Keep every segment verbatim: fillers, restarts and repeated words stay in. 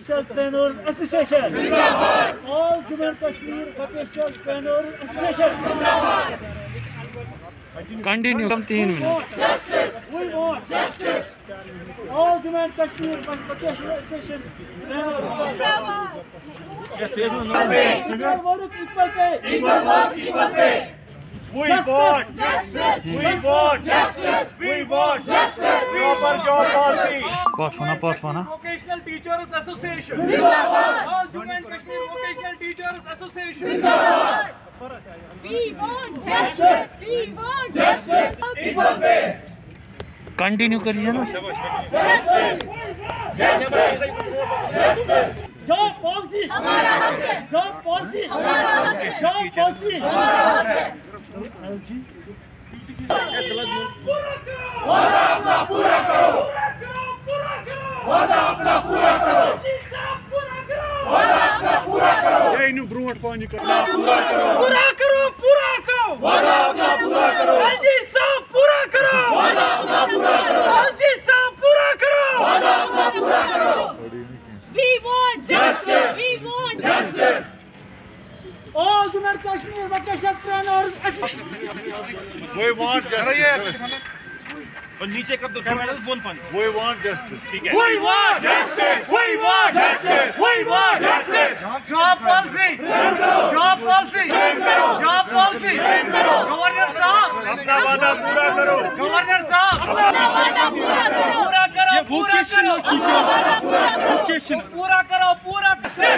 Vocational Trainers Association. Zindabad. All Jammu and Kashmir Vocational Trainers Association. Continue. Come तीन minute. Justice. We want justice. All Jammu and Kashmir Vocational Association. Zindabad. Equal work, equal pay. Equal work, equal pay. We want justice. We want justice. We want justice. Proper job policy. Pause होना, pause होना. Vocational Teachers Association. Zindabad. All Jammu and Kashmir Vocational Teachers Association. Zindabad. We want justice. We want justice. Equal pay. Continue करिए ना. Job policy. हमारा हक है. Job policy. हमारा हक है. Job policy. हमारा हक है. वादा अपना पूरा करो. वादा अपना पूरा करो. वादा अपना पूरा करो. ये इन्हें ब्रूट पानी करो. पूरा करो. पूरा करो. पूरा करो. वादा अपना पूरा करो. जी साहब पूरा करो. वादा अपना पूरा करो. जी साहब पूरा करो. वादा अपना पूरा करो. We want justice. We want Justice. All Jammu and Kashmir Vocational Trainers Association. We want justice. और नीचे कर दो टमाटर बोल पानी. We want justice. ठीक है. We want justice. We want justice. We want justice. Job policy. Job policy. Job policy. Governor साहब अपना वादा पूरा करो. गवर्नर साहब अपना वादा पूरा करो. पूरा करो. पूरा करो. पूरा करो. पूरा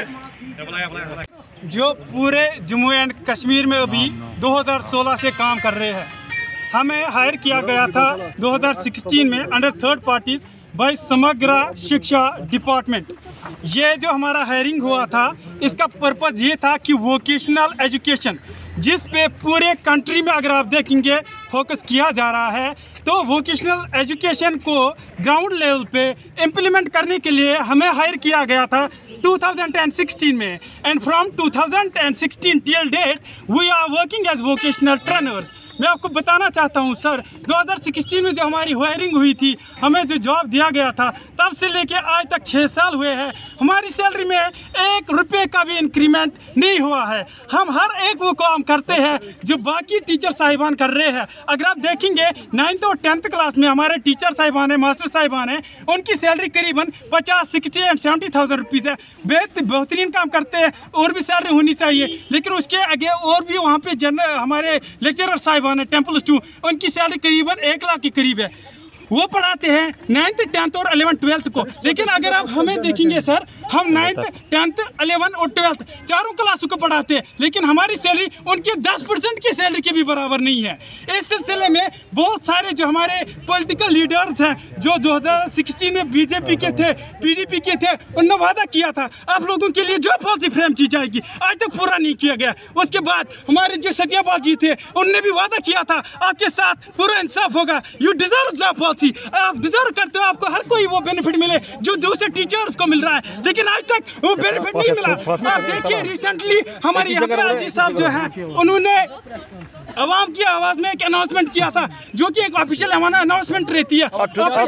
करो. जो पूरे जम्मू एंड कश्मीर में अभी दो हज़ार सोलह से काम कर रहे हैं, हमें हायर किया गया था दो हज़ार सोलह में अंडर थर्ड पार्टीज बाय समग्र शिक्षा डिपार्टमेंट। ये जो हमारा हायरिंग हुआ था, इसका पर्पज़ ये था कि वोकेशनल एजुकेशन जिस पे पूरे कंट्री में अगर आप देखेंगे फोकस किया जा रहा है, तो वोकेशनल एजुकेशन को ग्राउंड लेवल पे इम्प्लीमेंट करने के लिए हमें हायर किया गया था दो हज़ार सोलह में। एंड फ्रॉम दो हज़ार सोलह till date we are working as vocational trainers. मैं आपको बताना चाहता हूं सर, दो हज़ार सोलह में जो हमारी हायरिंग हुई थी, हमें जो जॉब दिया गया था, तब से लेके आज तक छः साल हुए हैं, हमारी सैलरी में एक रुपये का भी इंक्रीमेंट नहीं हुआ है। हम हर एक वो काम करते हैं जो बाकी टीचर साहिबान कर रहे हैं। अगर आप देखेंगे नाइन्थ और टेंथ क्लास में हमारे टीचर साहिबान हैं, मास्टर साहिबान हैं, उनकी सैलरी करीबन पचास sixty and seventy thousand rupees है। बेहत बेहतरीन काम करते हैं, और भी सैलरी होनी चाहिए, लेकिन उसके आगे और भी वहाँ पे जनरल हमारे लेक्चरर साहिबान है, टेम्पल टू, उनकी सैलरी करीबन एक लाख के करीब है। वो पढ़ाते हैं नाइन्थ टेंथ और अलेवन ट्वेल्थ को। लेकिन अगर आप हमें देखेंगे सर, हम नाइन्थ टेंथ अलेवन और ट्वेल्थ चारों क्लासों को पढ़ाते हैं, लेकिन हमारी सैलरी उनके दस परसेंट की सैलरी के भी बराबर नहीं है। इस सिलसिले में बहुत सारे जो हमारे पॉलिटिकल लीडर्स हैं, जो दो हज़ार सोलह में बीजेपी के थे, पीडीपी के थे, उन्होंने वादा किया था आप लोगों के लिए जॉब पॉलिसी फ्रेम की जाएगी, आज तक पूरा नहीं किया गया। उसके बाद हमारे जो सत्यापाल जी थे, उनने भी वादा किया था आपके साथ पूरा इंसाफ होगा, यू डिजर्व जॉब पॉलिसी, आप डिजर्व करते हो, आपको हर कोई वो बेनिफिट मिले जो दूसरे टीचर्स को मिल रहा है, लेकिन आज तक वो बेनिफिट नहीं मिला। आप देखिए रिसेंटली हमारे यहाँ पे जी साहब जो हैं, उन्होंने आवाम की आवाज़ में एक अनाउंसमेंट किया था, जो कि एक ऑफिशियल हमारा अनाउंसमेंट रहती है।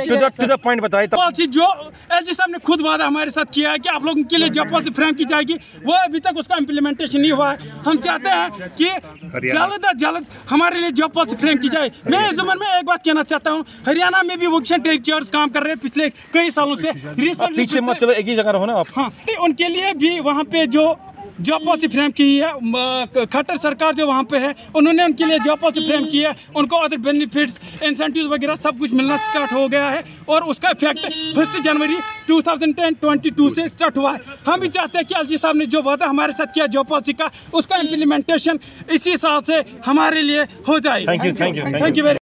पॉइंट बताइए। पॉलिसी जो एलजी साहब ने खुद वादा हमारे साथ किया है कि आप लोगों के लिए जॉब पॉलिसी फ्रेम की जाएगी, वो अभी तक उसका इम्प्लीमेंटेशन नहीं हुआ है। हम चाहते हैं कि जल्द अज जल्द हमारे लिए जॉब पॉलिसी फ्रेम की जाए। मैं इस उम्र में एक बात कहना चाहता हूँ, हरियाणा में भी वोकेशनल टीचर्स काम कर रहे हैं पिछले कई सालों से। रिसेंटली पीछे मत चलो, एक ही जगह रहो ना आप। हाँ, उनके लिए भी वहाँ पे जो जॉब पॉलिसी फ्रेम की है, खट्टर सरकार जो वहाँ पे है, उन्होंने उनके लिए जॉब पॉलिसी फ्रेम की है। उनको अदर बेनिफिट्स, इंसेंटिव्स वगैरह सब कुछ मिलना स्टार्ट हो गया है, और उसका इफेक्ट फर्स्ट जनवरी दो हज़ार बाईस से स्टार्ट हुआ है। हम भी चाहते हैं कि एलजी साहब ने जो वादा हमारे साथ किया जॉब पॉलिसी का, उसका इम्प्लीमेंटेशन इसी साल से हमारे लिए हो जाए। Thank you, thank you, thank you very